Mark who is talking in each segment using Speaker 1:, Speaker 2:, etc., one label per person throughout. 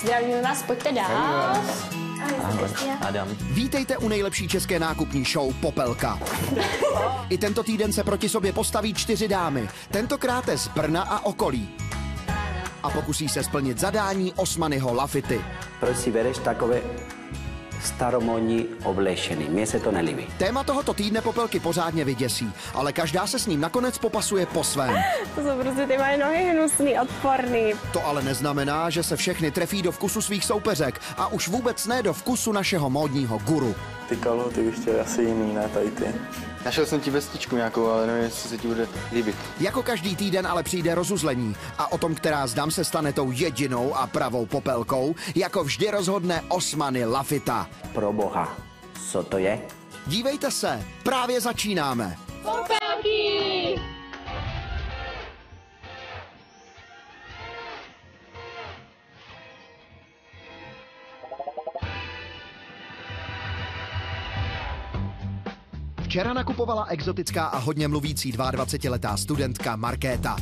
Speaker 1: Zdravíme vás, pojďte dál.
Speaker 2: Adam.
Speaker 3: Vítejte u nejlepší české nákupní show Popelka. I tento týden se proti sobě postaví 4 dámy, tentokrát z Brna a okolí. A pokusí se splnit zadání Osmanyho Lafity.
Speaker 4: Proč si bereš takové staromódní oblečení? Mně se to nelíbí.
Speaker 3: Téma tohoto týdne Popelky pořádně vyděsí, ale každá se s ním nakonec popasuje po svém.
Speaker 1: To jsou prostě ty moje nohy hnusný, odporný.
Speaker 3: To ale neznamená, že se všechny trefí do vkusu svých soupeřek a už vůbec ne do vkusu našeho módního guru.
Speaker 5: Ty kalhoty bych chtěl asi jiný, ne tady ty.
Speaker 2: Našel jsem ti vestičku nějakou, ale nevím, jestli se ti bude líbit.
Speaker 3: Jako každý týden ale přijde rozuzlení a o tom, která z dam se stane tou jedinou a pravou Popelkou, jako vždy rozhodne Osmany Lafita.
Speaker 4: Pro boha, co to je?
Speaker 3: Dívejte se, právě začínáme.
Speaker 1: Popelky!
Speaker 3: Včera nakupovala exotická a hodně mluvící 22letá studentka Markéta.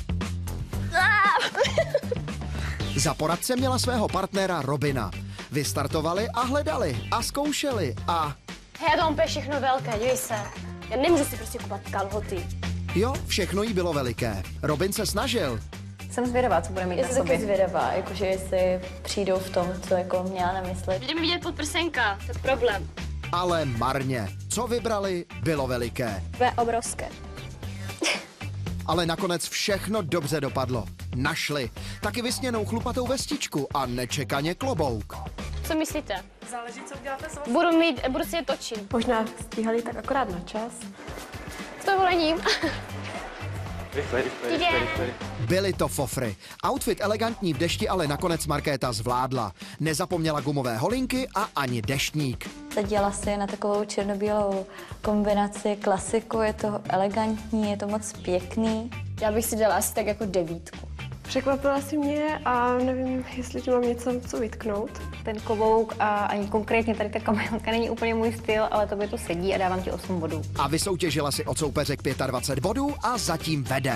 Speaker 3: Za poradce měla svého partnera Robina. Vystartovali a hledali a zkoušeli a...
Speaker 1: Hej, to úplně všechno velké, dívej se. Já nemůžu si prostě kupovat kalhoty.
Speaker 3: Jo, všechno jí bylo veliké. Robin se snažil.
Speaker 6: Jsem zvědavá, co bude mít na sobě. Já jsem taky zvědavá, jakože jestli přijdou v tom, co jako měla na mysli.
Speaker 1: Budeme vidět podprsenka, to je problém.
Speaker 3: Ale marně. Co vybrali, bylo veliké.
Speaker 1: To je obrovské.
Speaker 3: Ale nakonec všechno dobře dopadlo. Našli taky vysněnou chlupatou vestičku a nečekaně klobouk.
Speaker 1: Co myslíte?
Speaker 7: Záleží, co uděláte s
Speaker 1: Budu si je točit.
Speaker 7: Možná stíhali tak akorát na čas.
Speaker 1: S dovolením.
Speaker 2: Rychle.
Speaker 3: Byly to fofry. Outfit elegantní v dešti ale nakonec Markéta zvládla. Nezapomněla gumové holinky a ani deštník.
Speaker 6: Zadělala si na takovou černobílou kombinaci klasiku, je to elegantní, je to moc pěkný.
Speaker 1: Já bych si dala asi tak jako 9.
Speaker 7: Překvapila si mě a nevím, jestli ti mám něco co vytknout.
Speaker 6: Ten klobouk a ani konkrétně tady ta kamilka není úplně můj styl, ale to by to sedí a dávám ti 8 bodů.
Speaker 3: A vysoutěžila si od soupeřek 25 bodů a zatím vede.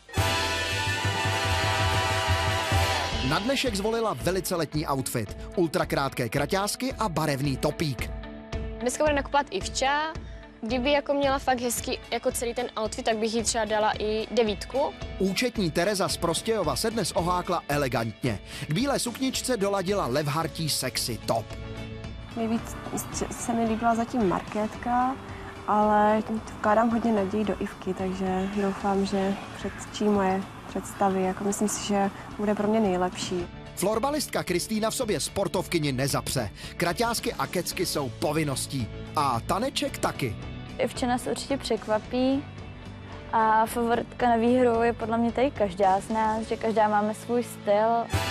Speaker 3: Na dnešek zvolila velice letní outfit. Ultrakrátké kraťásky a barevný topík.
Speaker 1: Dneska bude nakupovat Ivča. Kdyby jako měla fakt hezký jako celý ten outfit, tak bych jí třeba dala i 9.
Speaker 3: Účetní Tereza z Prostějova se dnes ohákla elegantně. K bílé sukničce doladila levhartí sexy top.
Speaker 7: Nejvíc se mi líbila zatím Markétka, ale vkládám hodně naději do Ivky, takže doufám, že předčí moje představy. Jako myslím si, že bude pro mě nejlepší.
Speaker 3: Florbalistka Kristýna v sobě sportovkyni nezapře. Kraťásky a kecky jsou povinností. A taneček taky.
Speaker 6: Ivča nás určitě překvapí a favoritka na výhru je podle mě tady každá z nás, že každá máme svůj styl.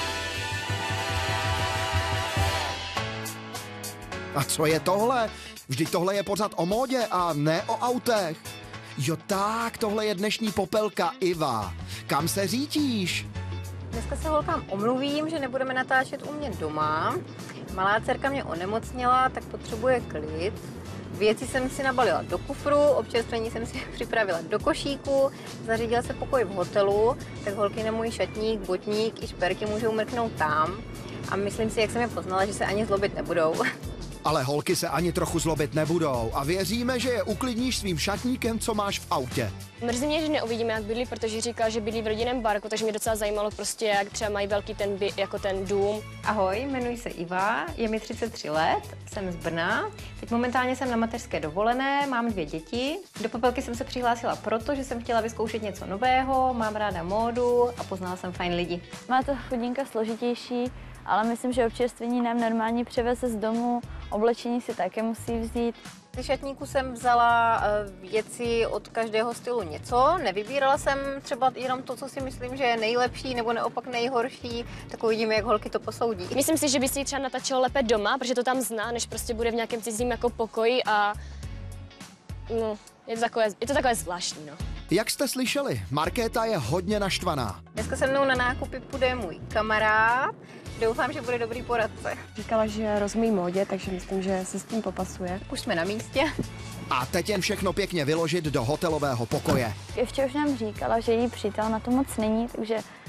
Speaker 3: A co je tohle? Vždyť tohle je pořád o módě a ne o autech. Jo tak, tohle je dnešní Popelka Iva. Kam se řítíš?
Speaker 8: Dneska se holkám omluvím, že nebudeme natáčet u mě doma. Malá dcerka mě onemocněla, tak potřebuje klid. Věci jsem si nabalila do kufru, občerstvení jsem si připravila do košíku, zařídila se pokoj v hotelu, tak holky na můj šatník, botník i šperky můžou mrknout tam. A myslím si, jak jsem je poznala, že se ani zlobit nebudou.
Speaker 3: Ale holky se ani trochu zlobit nebudou a věříme, že je uklidníš svým šatníkem, co máš v autě.
Speaker 1: Mrzí mě, že neuvidíme, jak bydlí, protože říkal, že bydlí v rodinném barku, takže mě docela zajímalo prostě, jak třeba mají velký jako ten dům.
Speaker 8: Ahoj, jmenuji se Iva, je mi 33 let, jsem z Brna. Teď momentálně jsem na mateřské dovolené, mám 2 děti. Do Popelky jsem se přihlásila proto, že jsem chtěla vyzkoušet něco nového, mám ráda módu a poznala jsem fajn lidi.
Speaker 6: Má to chudinka složitější, ale myslím, že občerstvení nám normálně převeze z domu, oblečení si také musí vzít.
Speaker 8: Z šatníku jsem vzala věci od každého stylu něco, nevybírala jsem třeba jenom to, co si myslím, že je nejlepší nebo naopak nejhorší, tak uvidíme, jak holky to posoudí.
Speaker 1: Myslím si, že by si ji třeba natáčelo lépe doma, protože to tam zná, než prostě bude v nějakém cizím jako pokoji a no, je to takové zvláštní, no.
Speaker 3: Jak jste slyšeli, Markéta je hodně naštvaná.
Speaker 8: Dneska se mnou na nákupy půjde můj kamarád. Doufám, že bude dobrý poradce.
Speaker 7: Říkala, že rozumí módě, takže myslím, že se s tím popasuje.
Speaker 8: Už jsme na místě.
Speaker 3: A teď jen všechno pěkně vyložit do hotelového pokoje.
Speaker 6: Ivča už nám říkala, že její přítel na to moc není, takže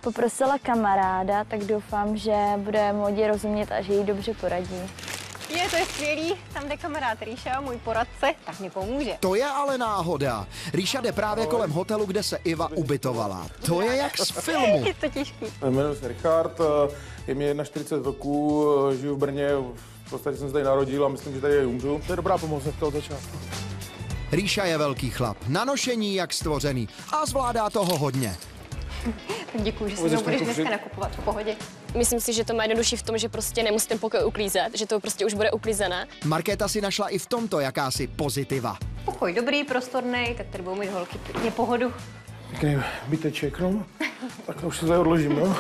Speaker 6: poprosila kamaráda, tak doufám, že bude módě rozumět a že jí dobře poradí.
Speaker 8: To je skvělý, tam jde kamarád Ríša, můj poradce, tak mi pomůže.
Speaker 3: To je ale náhoda. Ríša jde právě kolem hotelu, kde se Iva ubytovala. To je jak z filmu.
Speaker 8: Je to těžký.
Speaker 5: Jmenuji se Richard, je mi 41 roků, žiju v Brně, v podstatě jsem se tady narodil a myslím, že tady umřu. To je dobrá pomoc od začátku.
Speaker 3: Ríša je velký chlap, na nošení jak stvořený a zvládá toho hodně.
Speaker 8: Tak děkuji, že si mnou budeš dneska nakupovat v pohodě.
Speaker 1: Myslím si, že to má jednodušší v tom, že prostě nemusí ten pokoj uklízet, že to prostě už bude uklízené.
Speaker 3: Markéta si našla i v tomto jakási pozitiva.
Speaker 8: Pokoj dobrý, prostorný, tak tady budou mít holky pěkně pohodu.
Speaker 5: Pěkný byteček, no. Tak už se tady odložím, no.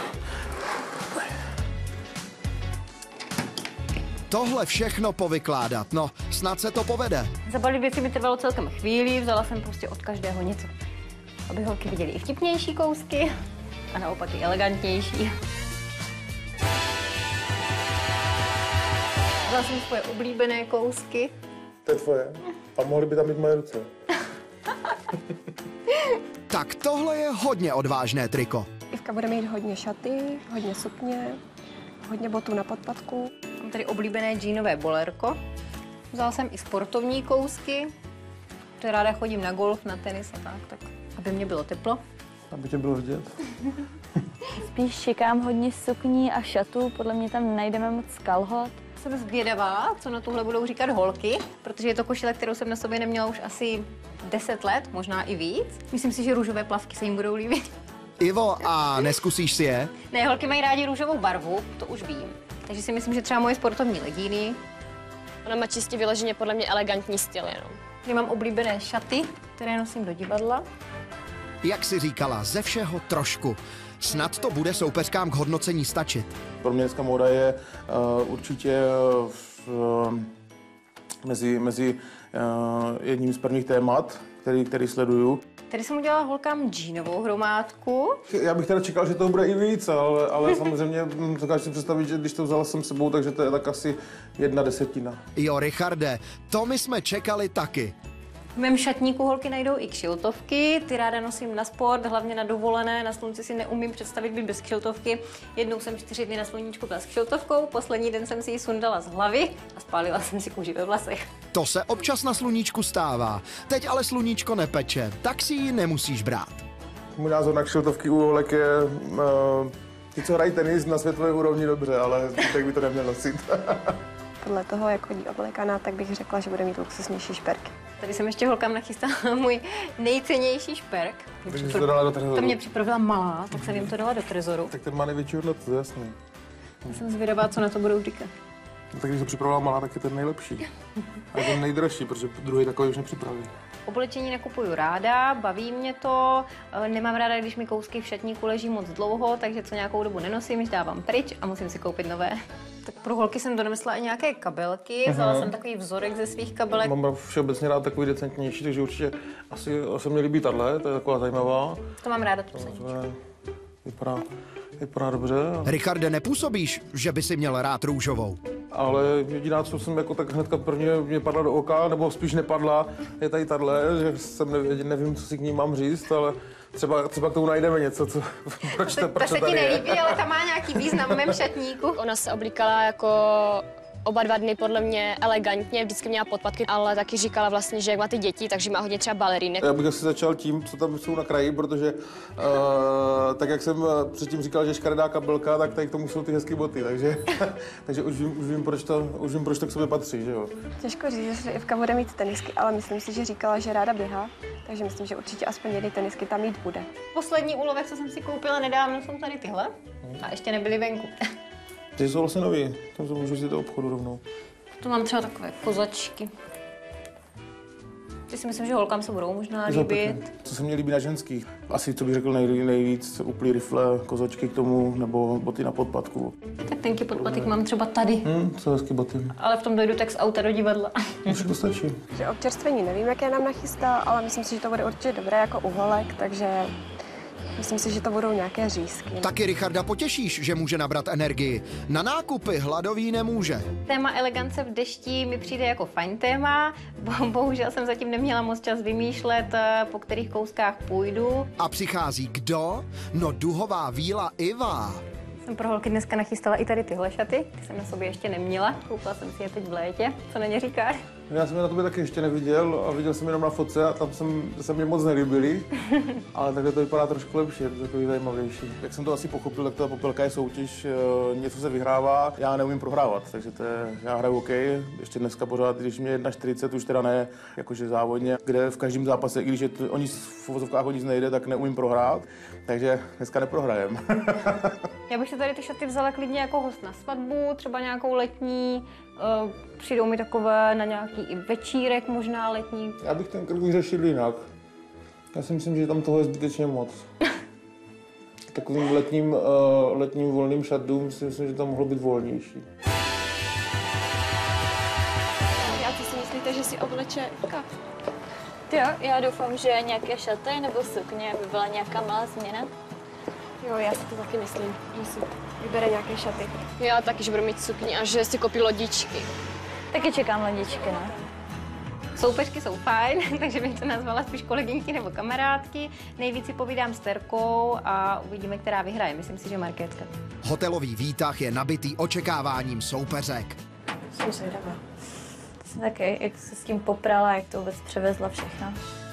Speaker 3: Tohle všechno povykládat, no, snad se to povede.
Speaker 8: Zabalit věci mi trvalo celkem chvíli, vzala jsem prostě od každého něco. Aby holky viděly i vtipnější kousky a naopak i elegantnější. Vzala jsem svoje oblíbené kousky.
Speaker 5: To je tvoje. A mohly by tam být moje ruce.
Speaker 3: Tak tohle je hodně odvážné triko.
Speaker 7: Ivka bude mít hodně šaty, hodně sukně, hodně botů na podpatku.
Speaker 8: Mám tady oblíbené džínové bolerko. Vzala jsem i sportovní kousky, protože ráda chodím na golf, na tenis a tak aby mě bylo teplo.
Speaker 5: Aby tě bylo vidět.
Speaker 6: Spíš čekám hodně sukní a šatů, podle mě tam nenajdeme moc kalhot.
Speaker 8: Jsem zvědavá, co na tuhle budou říkat holky, protože je to košile, kterou jsem na sobě neměla už asi 10 let, možná i víc. Myslím si, že růžové plavky se jim budou líbit.
Speaker 3: Ivo, a neskusíš si je?
Speaker 8: Ne, holky mají rádi růžovou barvu, to už vím. Takže si myslím, že třeba moje sportovní legíny.
Speaker 1: Ona má čistě vyloženě podle mě elegantní styl jenom.
Speaker 8: Tady mám oblíbené šaty, které nosím do divadla.
Speaker 3: Jak si říkala, ze všeho trošku. Snad to bude soupeřkám k hodnocení stačit.
Speaker 5: Pro mě dneska móda je určitě mezi jedním z prvních témat, který sleduju.
Speaker 8: Tady jsem udělala holkám džínovou hromádku.
Speaker 5: Já bych teda čekal, že to bude i víc, ale samozřejmě dokážu si představit, že když to vzala jsem sebou, takže to je tak asi 1/10.
Speaker 3: Jo, Richarde, to my jsme čekali taky.
Speaker 8: V mém šatníku holky najdou i kšiltovky, ty ráda nosím na sport, hlavně na dovolené, na slunci si neumím představit být bez kšiltovky. Jednou jsem 4 dny na sluníčku byla s kšiltovkou, poslední den jsem si ji sundala z hlavy a spálila jsem si kůži ve vlasech.
Speaker 3: To se občas na sluníčku stává. Teď ale sluníčko nepeče, tak si ji nemusíš brát.
Speaker 5: Můj názor na kšiltovky u holek je, ti, co hrají tenis na světové úrovni dobře, ale tak by to neměl nosit.
Speaker 7: Podle toho, jak chodí oblékaná, tak bych řekla, že bude mít luxusnější šperky.
Speaker 8: Tady jsem ještě holkám nachystala můj nejcennější šperk. To mě připravila malá, tak jsem jim to dala do trezoru.
Speaker 5: Tak ten má největší hodnotu, to je jasný.
Speaker 8: Já jsem zvědavá, co na to budou říkat.
Speaker 5: No, tak když se připravila malá, tak je ten nejlepší. A ten nejdražší, protože druhý takový už nepřipraví.
Speaker 8: Oblečení nakupuju ráda, baví mě to, nemám ráda, když mi kousky v šatníku leží moc dlouho, takže co nějakou dobu nenosím, již dávám pryč a musím si koupit nové. Tak pro holky jsem donesla i nějaké kabelky, vzala jsem takový vzorek ze svých kabelek.
Speaker 5: Mám všeobecně rád takový decentnější, takže určitě asi se mě líbí tahle, to je taková zajímavá.
Speaker 8: To mám ráda, tu psaníčku.
Speaker 5: Vypadá dobře.
Speaker 3: Richarde, nepůsobíš, že by si měl rád růžovou.
Speaker 5: Ale jediná, co jsem jako tak hnedka prvně mě padla do oka, nebo spíš nepadla, je tady tahle, že jsem nevím, co si k ní mám říct, ale třeba k tomu najdeme něco, co, proč to
Speaker 8: ta se
Speaker 5: tady
Speaker 8: ti
Speaker 5: je.
Speaker 8: nelíbí, ale ta má nějaký význam v mém šatníku.
Speaker 1: Ona se oblíkala jako oba 2 dny podle mě elegantně, vždycky měla podpatky, ale taky říkala vlastně, že jak má ty děti, takže má hodně třeba balerínek.
Speaker 5: Já bych asi začal tím, co tam jsou na kraji, protože tak jak jsem předtím říkal, že škaredá kabelka, tak tady k tomu jsou ty hezké boty, takže už vím, proč to k sobě patří, že jo.
Speaker 7: Těžko říct, jestli Ivka bude mít tenisky, ale myslím si, že říkala, že ráda běhá, takže myslím, že určitě aspoň jedny tenisky tam mít bude.
Speaker 8: Poslední úlovek, co jsem si koupila nedávno, jsou tady tyhle a ještě nebyly venku.
Speaker 5: Ty jsou vlastně nový, tam můžu jít do obchodu rovnou.
Speaker 8: Tu mám třeba takové kozačky. Ty si myslím, že holkám se budou možná líbit.
Speaker 5: Co se mně líbí na ženských? Asi, co bych řekl nejvíc, uplý rifle, kozočky k tomu, nebo boty na podpatku.
Speaker 8: Tak tenký podpatek mám třeba tady.
Speaker 5: Co hezký boty.
Speaker 8: Ale v tom dojdu tak z auta do divadla.
Speaker 5: Všechno stačí.
Speaker 7: Že občerstvení nevím, jaké nám nachystá, ale myslím si, že to bude určitě dobré jako uholek, takže Myslím si, že to budou nějaké řízky.
Speaker 3: Taky Richarda potěšíš, že může nabrat energii. Na nákupy hladový nemůže.
Speaker 8: Téma elegance v dešti mi přijde jako fajn téma. Bohužel jsem zatím neměla moc čas vymýšlet, po kterých kouskách půjdu.
Speaker 3: A přichází kdo? No duhová víla Iva.
Speaker 8: Jsem pro holky dneska nachystala i tady tyhle šaty, ty jsem na sobě ještě neměla. Koupila jsem si je teď v létě. Co na ně říkáš?
Speaker 5: Já jsem je na tobě taky ještě neviděl a viděl jsem jenom na fotce a tam se mě moc nelíbily, ale takhle to vypadá trošku lepší, je to takový zajímavější. Jak jsem to asi pochopil, tak ta popelka je soutěž, něco se vyhrává, já neumím prohrávat, takže já hraju hokej, ještě dneska pořád, když mě 1,40, už teda ne, jakože závodně, kde v každém zápase, i když je to, v uvozovkách o nic nejde, tak neumím prohrát, takže dneska neprohrajem.
Speaker 8: Já bych si tady ty šaty vzala klidně jako host na svatbu, třeba nějakou letní, přijdou mi takové na nějaký i večírek, možná letní.
Speaker 5: Já bych ten krk řešil jinak. Já si myslím, že tam toho je zbytečně moc. Takovým letním volným šatům si myslím, že tam mohlo být volnější.
Speaker 1: A co si myslíte, že si obleče Ivka?
Speaker 6: Jo, já doufám, že nějaké šaty nebo sukně by byla nějaká malá změna.
Speaker 1: Jo, já si to taky myslím, že si
Speaker 7: Vybere nějaké šaty.
Speaker 1: já taky, že budu mít sukni a že si koupí lodičky.
Speaker 6: Taky čekám lodičky, no.
Speaker 8: Soupeřky jsou fajn, takže bych to nazvala spíš kolegyňky nebo kamarádky. Nejvíc si povídám s Terkou a uvidíme, která vyhraje. Myslím si, že Markétka.
Speaker 3: Hotelový výtah je nabitý očekáváním soupeřek.
Speaker 7: Jsem zvědavá.
Speaker 6: Jsem taky, jak se s tím poprala, jak to vůbec převezla všechno.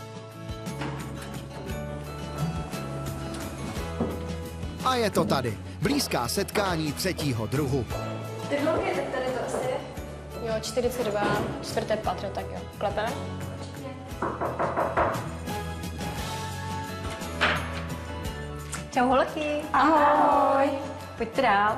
Speaker 3: A je to tady. Blízká setkání třetího druhu.
Speaker 6: Ty hloubě, tak tady to asi je.
Speaker 1: Jo, 42, 4. patro, tak jo. Klepeme?
Speaker 8: Čau holky.
Speaker 6: Ahoj.
Speaker 8: Pojďte dál.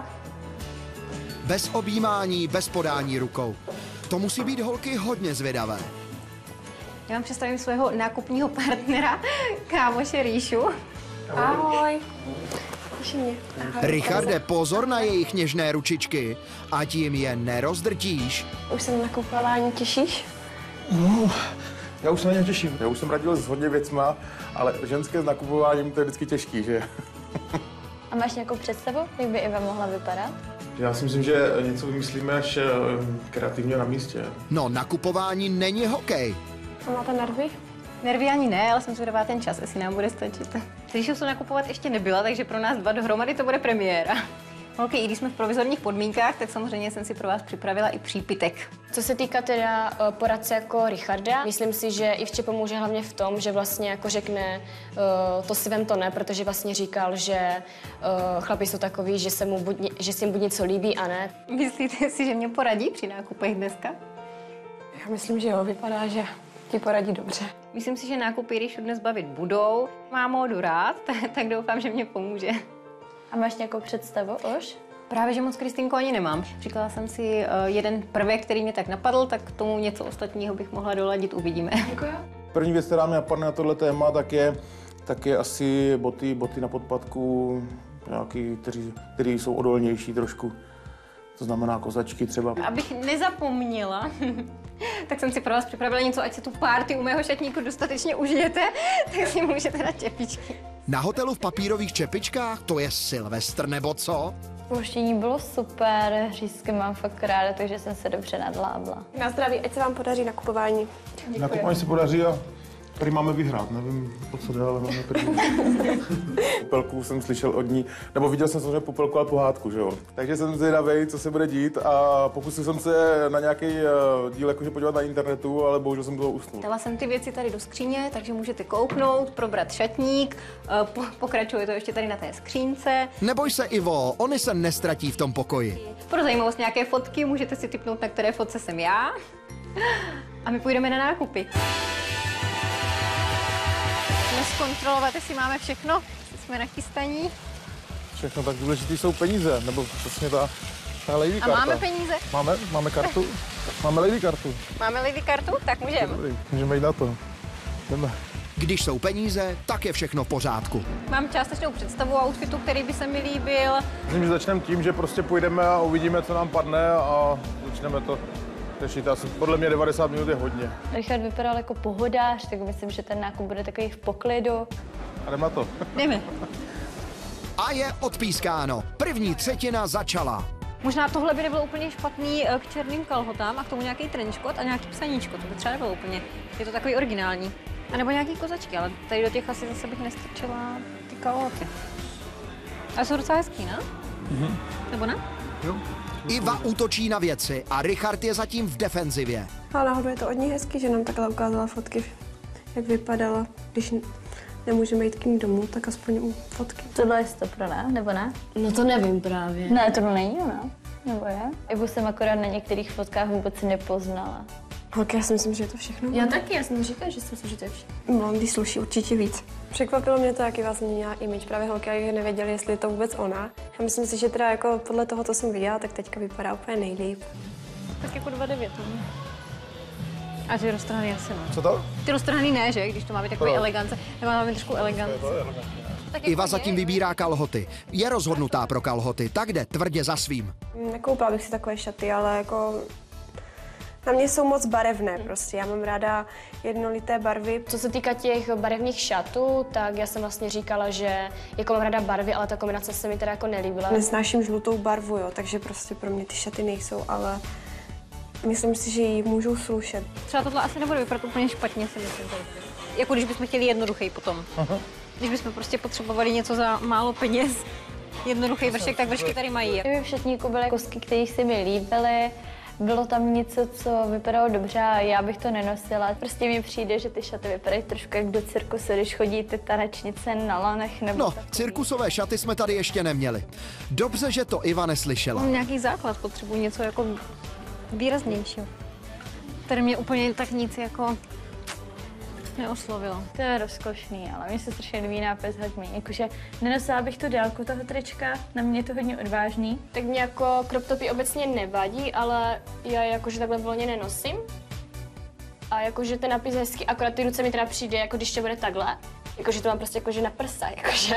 Speaker 3: Bez objímání, bez podání rukou. To musí být holky hodně zvědavé.
Speaker 8: Já vám představím svého nákupního partnera, kámoše Ríšu.
Speaker 7: Ahoj. Těší mě.
Speaker 3: Richarde, pozor na jejich něžné ručičky, ať jim je nerozdrtíš.
Speaker 7: Už se na nakupování těšíš?
Speaker 5: No, já už se na ně těším. Já už jsem radil s hodně věcma, ale ženské s nakupováním to je vždycky těžký, že?
Speaker 6: A máš nějakou představu, jak by Iva mohla vypadat?
Speaker 5: Já si myslím, že něco vymyslíme až kreativně na místě.
Speaker 3: No, nakupování není hokej.
Speaker 7: A máte nervy?
Speaker 8: Nervy ani ne, ale jsem zvědavá ten čas, jestli nám bude stačit. S Ríšou se nakupovat ještě nebyla, takže pro nás dva dohromady to bude premiéra. Holky, i když jsme v provizorních podmínkách, tak samozřejmě jsem si pro vás připravila i přípitek.
Speaker 1: Co se týká teda poradce jako Richarda, myslím si, že Ivče pomůže hlavně v tom, že vlastně jako řekne to si vem, to ne, protože vlastně říkal, že chlapi jsou takový, že se jim buď něco líbí a ne.
Speaker 8: Myslíte si, že mě poradí při nákupech dneska?
Speaker 7: Já myslím, že jo, vypadá, že ti poradí dobře.
Speaker 8: Myslím si, že nákupy Ríšu dnes bavit budou. Mám módu rád, tak doufám, že mě pomůže.
Speaker 6: A máš nějakou představu už?
Speaker 8: Právě, že moc, Kristýnko, ani nemám. Říkala jsem si jeden prvek, který mě tak napadl, tak k tomu něco ostatního bych mohla doladit, uvidíme.
Speaker 7: Děkuji.
Speaker 5: První věc, která mě napadne na tohle téma, tak je asi boty na podpatku, nějaký, který jsou odolnější trošku. To znamená kozačky třeba.
Speaker 8: Abych nezapomněla, tak jsem si pro vás připravila něco, ať se tu párty u mého šatníku dostatečně užijete, tak si můžete dát čepičky.
Speaker 3: Na hotelu v papírových čepičkách? To je Silvestr nebo co?
Speaker 6: Pouštění bylo super, řízky mám fakt ráda, takže jsem se dobře nadlábla.
Speaker 7: Na zdraví, ať se vám podaří nakupování.
Speaker 5: Nakupování se podaří a tady máme vyhrát, nevím, o co jde, ale máme první. Popelku jsem slyšel od ní, nebo viděl jsem samozřejmě Popelku a pohádku, že jo. Takže jsem zvědavej, co se bude dít a pokusil jsem se na nějaký díl jakože podívat na internetu, ale bohužel jsem toho usnul.
Speaker 8: Dala jsem ty věci tady do skříně, takže můžete kouknout, probrat šatník, pokračuje to ještě tady na té skřínce.
Speaker 3: Neboj se, Ivo, oni se nestratí v tom pokoji.
Speaker 8: Pro zajímavost nějaké fotky, můžete si tipnout, na které fotce jsem já. A my půjdeme na nákupy. Zkontrolovat, jestli máme všechno, jsme nachystaní.
Speaker 5: Všechno, tak důležitý jsou peníze, nebo přesně ta lady karta.
Speaker 8: A máme peníze?
Speaker 5: Máme kartu? Máme lady kartu.
Speaker 8: Máme lady kartu? Tak můžeme.
Speaker 5: Dobrý, můžeme jít na to. Jdeme.
Speaker 3: Když jsou peníze, tak je všechno v pořádku.
Speaker 8: Mám částečnou představu outfitu, který by se mi líbil.
Speaker 5: Myslím, že začneme tím, že prostě půjdeme a uvidíme, co nám padne a začneme to řešit. Asi podle mě 90 minut je hodně.
Speaker 6: Richard vypadal jako pohodář, tak myslím, že ten nákup bude takový v poklidu.
Speaker 5: A jdem na to.
Speaker 8: Jdeme.
Speaker 3: A je odpískáno. První třetina začala.
Speaker 8: Možná tohle by nebylo úplně špatný k černým kalhotám a k tomu nějaký trenčkot a nějaký psaníčko. To by třeba nebylo úplně. Je to takový originální. A nebo nějaký kozačky, ale tady do těch asi zase bych nestrčila ty kalhoty. Ale jsou docela hezký, ne?
Speaker 5: Mhm.
Speaker 8: Nebo ne?
Speaker 5: Jo.
Speaker 3: Iva útočí na věci a Richard je zatím v defenzivě.
Speaker 7: Ale náhodou je to od ní hezký, že nám takhle ukázala fotky, jak vypadala. Když nemůžeme jít k ní domů, tak aspoň fotky.
Speaker 6: Tohle je stopro, ne? Nebo ne?
Speaker 1: No to nevím právě.
Speaker 6: Ne, to není ona. Nebo je? Ivu jsem akorát na některých fotkách vůbec nepoznala.
Speaker 7: Holky, já si myslím, že je to všechno.
Speaker 1: Já taky, já jsem říkala, že si myslím, že to je všechno.
Speaker 7: Blondý sluší určitě víc. Překvapilo mě to, jaký vlastně měla image. Právě holky, jak nevěděli, jestli je to vůbec ona. Já myslím si, že teda jako podle toho, co jsem viděla, tak teďka vypadá úplně nejlíp.
Speaker 8: Tak jako 2,9. A ty roztrhaný asi ne.
Speaker 5: Co to?
Speaker 8: Ty roztrhaný ne, že? Když to má být takový elegance. Nebo má být trošku elegance.
Speaker 3: Iva zatím vybírá kalhoty. Je rozhodnutá pro kalhoty, tak jde tvrdě za svým.
Speaker 7: Nekoupila bych si takové šaty, ale jako na mě jsou moc barevné prostě. Já mám ráda jednolité barvy.
Speaker 1: Co se týká těch barevných šatů, tak já jsem vlastně říkala, že jako mám ráda barvy, ale ta kombinace se mi teda jako nelíbila.
Speaker 7: Nesnáším žlutou barvu, jo, takže prostě pro mě ty šaty nejsou, ale myslím si, že ji můžou slušet.
Speaker 8: Třeba tohle asi nebude vypadat úplně špatně, si myslím. Jako když bychom chtěli jednoduchý potom. Aha. Když bychom prostě potřebovali něco za málo peněz, jednoduchý vršek, tak vršky tady mají.
Speaker 6: V šatníku byly kosky, které se mi líbily. Bylo tam něco, co vypadalo dobře a já bych to nenosila. Prostě mi přijde, že ty šaty vypadají trošku jak do cirkusu, když chodí ty tanečnice na lanech nebo
Speaker 3: No,
Speaker 6: takový.
Speaker 3: cirkusové šaty jsme tady ještě neměli. Dobře, že to Iva neslyšela.
Speaker 8: Mám nějaký základ, potřebuji něco jako výraznějšího. Tady mě úplně tak nic jako neoslovilo.
Speaker 6: To je rozkošný, ale mně se strašně líbí nápis hadmí. Jakože nenosila bych tu délku toho trička, na mě je to hodně odvážný.
Speaker 1: Tak mě jako crop topy obecně nevadí, ale já jakože takhle volně nenosím. A jakože ten nápis je hezký, akorát ty ruce mi teda přijde, jako když to bude takhle. Jakože to mám prostě jakože na prsa,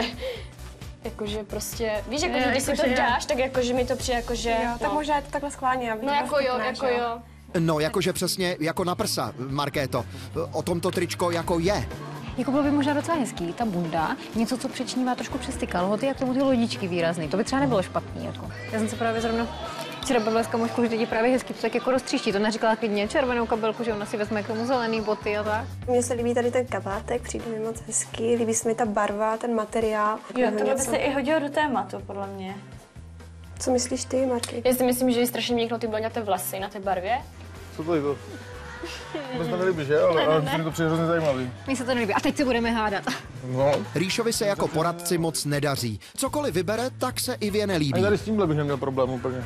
Speaker 1: jakože prostě, víš, jakože když si to dáš, tak jakože mi to přijde jakože...
Speaker 7: Jo, tak možná je to takhle schválně.
Speaker 1: No jako jo, jako jo.
Speaker 3: No, jakože přesně jako na prsa, Markéto. O tomto tričko jako je.
Speaker 8: Jako bylo by možná docela hezký, ta bunda, něco, co přečnívá trošku přes ty kalhoty a k tomu ty lodičky výrazný. To by třeba nebylo špatný. Jako. Já jsem se právě zrovna včera bavila s kamoškou, že teď je právě hezký, to tak jako roztříští. To neříkala klidně červenou kabelku, že ona si vezme k tomu zelený boty a tak.
Speaker 7: Mně se líbí tady ten kabátek, přijde mi moc hezký, líbí se mi ta barva, ten materiál.
Speaker 6: Jo, tohle by se i hodilo do tématu, podle mě.
Speaker 7: Co myslíš ty, Marky?
Speaker 1: Já si myslím, že je strašně měknou ty blonďaté vlasy na té barvě.
Speaker 5: Co to je to? Vůbec to nelíbí, že? Ale mi to přijde hrozně zajímavý.
Speaker 8: Mně se to nelíbí. A teď se budeme hádat.
Speaker 5: No.
Speaker 3: Rýšovi se jako poradci moc nedaří. Cokoliv vybere, tak se Ivě nelíbí.
Speaker 5: Ani tady s tímhle bych neměl problém úplně.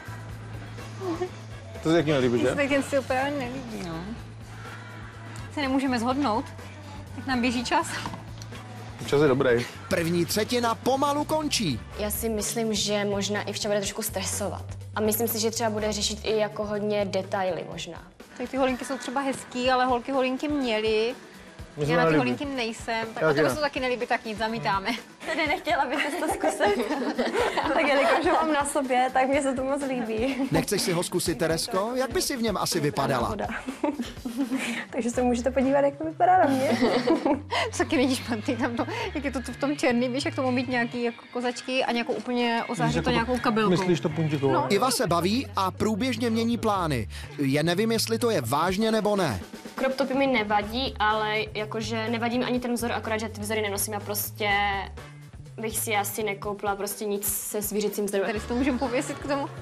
Speaker 5: To se taky nelíbí, že?
Speaker 8: Tak ten si úplně nelíbí, no. Se nemůžeme shodnout, tak nám běží čas.
Speaker 5: Čas je dobrý.
Speaker 3: První třetina pomalu končí.
Speaker 1: Já si myslím, že možná Ivča bude trošku stresovat. A myslím si, že třeba bude řešit i jako hodně detaily možná.
Speaker 8: Tak ty holinky jsou třeba hezký, ale holky holinky měly. Já na ty holinky nejsem, tak a to se to taky nelíbí, tak nic, zamítáme.
Speaker 6: Tedy nechtěla bych to zkusit.
Speaker 7: Tak jelikož ho mám na sobě, tak mě se to moc líbí.
Speaker 3: Nechceš si ho zkusit, Teresko? Jak by si v něm asi vypadala?
Speaker 7: Takže se můžete podívat, jak to vypadá na mě.
Speaker 8: To taky není špatný, tam to, jak je to v tom černým, víš, jak tomu mít nějaký jako kozačky a nějakou úplně ozářit to nějakou kabelkou.
Speaker 5: Myslíš to puntíkovou? No.
Speaker 3: Iva se baví a průběžně mění plány. Je nevím, jestli to je vážně nebo ne.
Speaker 1: Crop topy mi nevadí, ale jakože nevadí mi ani ten vzor, akorát, že ty vzory nenosím a prostě bych si asi nekoupila prostě nic se zvířecím vzoru.
Speaker 8: Tady si to můžeme pověsit k tomu.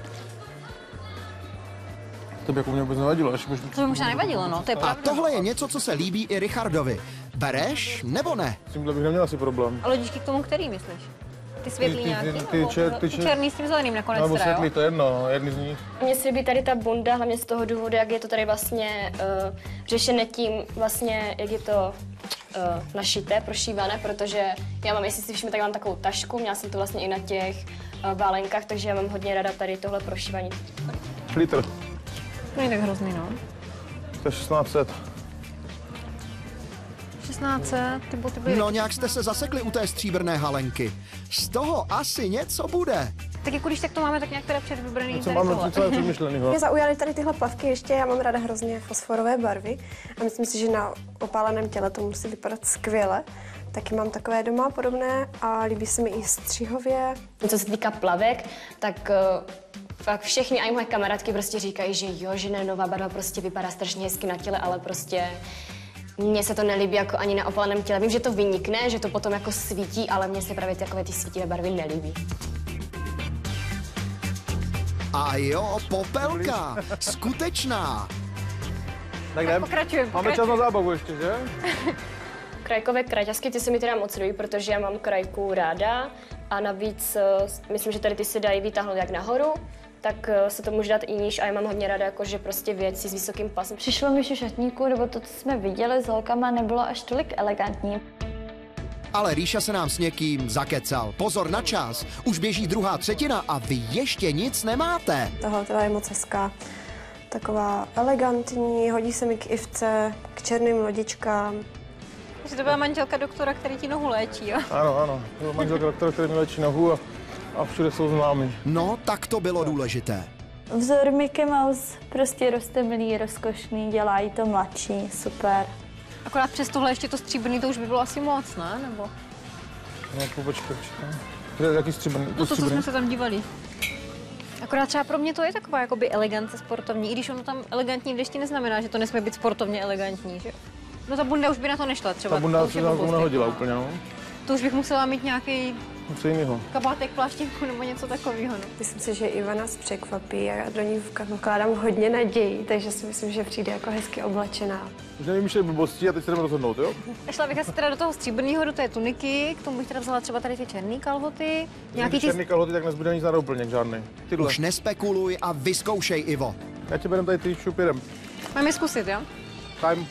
Speaker 5: To by jako mě vůbec nevadilo.
Speaker 8: To by možná nevadilo, no, to je
Speaker 3: A
Speaker 8: pravda.
Speaker 3: tohle je něco, co se líbí i Richardovi. Bereš nebo ne?
Speaker 5: S tímhle bych neměl asi problém.
Speaker 8: A lodičky k tomu, který myslíš? Ty světlý nějaký?
Speaker 5: ty
Speaker 8: černý s tím zeleným nakonec
Speaker 5: nebo
Speaker 8: teda,
Speaker 5: světlý,
Speaker 8: jo?
Speaker 5: to je jedno, jedný z nich.
Speaker 1: Mně se líbí tady ta bunda, hlavně z toho důvodu, jak je to tady vlastně řešené tím, vlastně, jak je to našité, prošívané, protože já mám, jestli si všimne, tak mám takovou tašku, měla jsem to vlastně i na těch válenkách, takže já mám hodně ráda tady tohle prošívání.
Speaker 5: Litr.
Speaker 8: Není tak hrozný, no.
Speaker 5: To je 1600.
Speaker 8: 1600, ty boty byly...
Speaker 3: No nějak jste se zasekli u té stříbrné halenky. Z toho asi něco bude.
Speaker 8: Tak jako když tak to máme tak nějak teda předvybraný
Speaker 5: Co
Speaker 8: tady
Speaker 5: máme
Speaker 8: tohle.
Speaker 5: celé přemýšlenýho.
Speaker 7: Mě zaujaly tady tyhle plavky ještě, já mám ráda hrozně fosforové barvy a myslím si, že na opáleném těle to musí vypadat skvěle. Taky mám takové doma podobné a líbí se mi i střihově.
Speaker 1: Co se týká plavek, tak fakt všechny i moje kamarádky prostě říkají, že jo, že nová barva prostě vypadá strašně hezky na těle, ale prostě mně se to nelíbí jako ani na opaleném těle. Vím, že to vynikne, že to potom jako svítí, ale mně se právě takové ty svítivé barvy nelíbí.
Speaker 3: A jo, Popelka, skutečná.
Speaker 5: Tak jdem. Máme čas na zábavu ještě, že?
Speaker 1: Krajkové krajťasky, ty se mi teda moc líbí, protože já mám krajku ráda a navíc myslím, že tady ty se dají vytáhnout jak nahoru, tak se to může dát i níž a já mám hodně ráda jakože prostě věci s vysokým pasem.
Speaker 6: Přišlo mi, že šatníku, nebo to, co jsme viděli s holkama, nebylo až tolik elegantní.
Speaker 3: Ale Ríša se nám s někým zakecal. Pozor na čas, už běží druhá třetina a vy ještě nic nemáte.
Speaker 7: Tohle je moc hezká. Taková elegantní, hodí se mi k Ivce, k černým lodičkám.
Speaker 8: Že to byla manželka doktora, který ti nohu léčí, jo?
Speaker 5: Ano. To byla manželka doktora, který mi léčí nohu a všude jsou známí.
Speaker 3: No, tak to bylo důležité.
Speaker 6: Vzor Mickey Mouse, prostě roztemilý, rozkošný, dělají to mladší, super.
Speaker 8: Akorát přes tohle ještě to stříbrný, to už by bylo asi moc, ne? Nebo?
Speaker 5: No, počkej. To je jaký stříbrný?
Speaker 8: No to, co jsme se tam dívali. Akorát třeba pro mě to je taková jakoby elegance sportovní, i když ono tam elegantní v dešti neznamená, že to nesmí být sportovně elegantní, že? No ta bunda už by na to nešla třeba.
Speaker 5: Ta bunda se na to nehodila úplně, no.
Speaker 8: To už bych musela mít nějaký
Speaker 5: něco jiného.
Speaker 8: Kabátek, pláštěnku nebo něco takového. No.
Speaker 7: Myslím si, že Iva nás překvapí a já do ní vkládám hodně nadějí, takže si myslím, že přijde jako hezky oblečená.
Speaker 5: Už nevymýšlej blbosti a teď se jdeme rozhodnout, jo?
Speaker 8: Šla bych asi teda do toho stříbrného, do té tuniky, k tomu bych teda vzala třeba tady ty černé kalhoty.
Speaker 5: Nějaký ty černé kalhoty, tak nezbude nic na doplněk žádný. Tyhle.
Speaker 3: Už nespekuluj a vyzkoušej, Ivo.
Speaker 5: Já tě berem tady ty šup, jedem.
Speaker 8: Máme zkusit, jo?
Speaker 5: Time.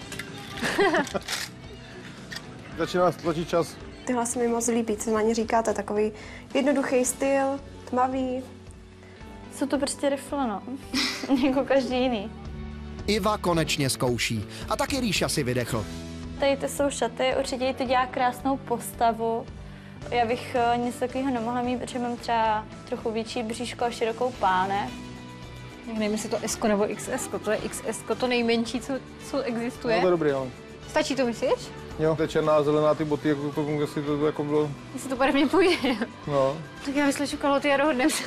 Speaker 5: Začíná tlačit čas.
Speaker 7: Tyhle se mi moc líbí, co na ně říkáte, takový jednoduchý styl, tmavý.
Speaker 6: Jsou to prostě rifle, no. Jako každý jiný.
Speaker 3: Iva konečně zkouší. A taky Ríša si vydechl.
Speaker 6: Tady to jsou šaty, určitě jí to dělá krásnou postavu. Já bych něco takového nemohla mít, protože mám třeba trochu větší bříško a širokou pánev.
Speaker 8: Nevím, jestli to S nebo XS, to je XS, to nejmenší, co existuje.
Speaker 5: No to je dobrý, ale.
Speaker 8: Stačí to, myslíš?
Speaker 5: Jo, to je černá a zelená, ty boty, jako jestli to jako bylo.
Speaker 8: Jestli to barevně půjde.
Speaker 5: No.
Speaker 8: Tak já vysleču kalhoty a dohodneme se.